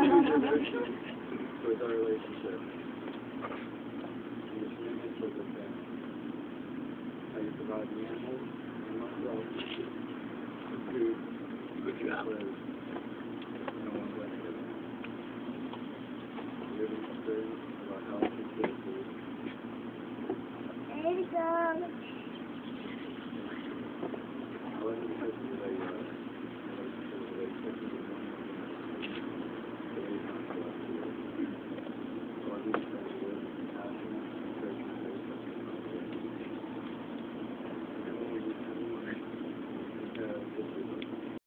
with our relationship. And the commitment to the family. How you provide the animals and myself with food. Good job. With